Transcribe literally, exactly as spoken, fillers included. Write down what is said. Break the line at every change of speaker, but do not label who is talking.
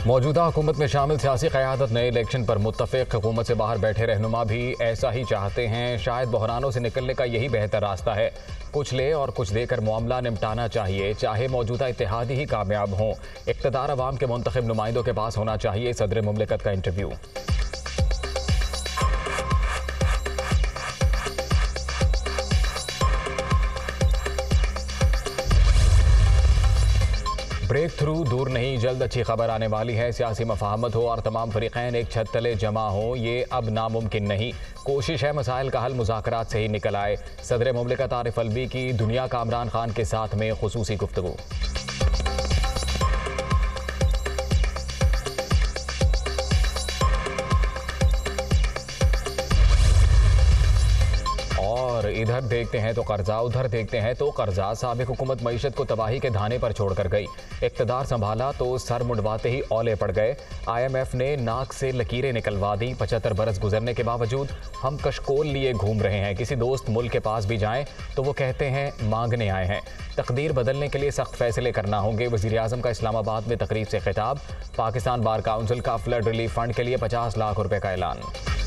मौजूदा हुकूमत में शामिल सियासी क़यादत नए इलेक्शन पर मुत्तफ़िक़, हुकूमत से बाहर बैठे रहनुमा भी ऐसा ही चाहते हैं। शायद बहरानों से निकलने का यही बेहतर रास्ता है। कुछ ले और कुछ देकर मामला निपटाना चाहिए, चाहे मौजूदा इत्तेहादी ही कामयाब हों। इक़्तिदार अवाम के मुंतखब नुमाइंदों के पास होना चाहिए। सदर मुमलिकत का इंटरव्यू। ब्रेक थ्रू दूर नहीं, जल्द अच्छी खबर आने वाली है। सियासी मफाहमत हो और तमाम फरीक़ैन एक छत तले जमा हो, ये अब नामुमकिन नहीं। कोशिश है मसाइल का हल मुज़ाकरात से ही निकल आए। सदर मुमलिकत आरिफ अलवी की दुनिया का इमरान खान के साथ में खुसूसी गुफ्तगू। इधर देखते हैं तो कर्जा, उधर देखते हैं तो कर्जा। साबिक हुकूमत मईशत को तबाही के धाने पर छोड़कर गई। इक़्तिदार संभाला तो सर मुड़वाते ही औले पड़ गए। आई एम एफ ने नाक से लकीरें निकलवा दी। पचहत्तर बरस गुजरने के बावजूद हम कशकोल लिए घूम रहे हैं। किसी दोस्त मुल्क के पास भी जाएं तो वो कहते हैं मांगने आए हैं। तकदीर बदलने के लिए सख्त फैसले करना होंगे। वज़ीर आज़म का इस्लामाबाद में तकरीब से खिताब। पाकिस्तान बार काउंसिल का फ्लड रिलीफ फंड के लिए पचास लाख रुपए का ऐलान।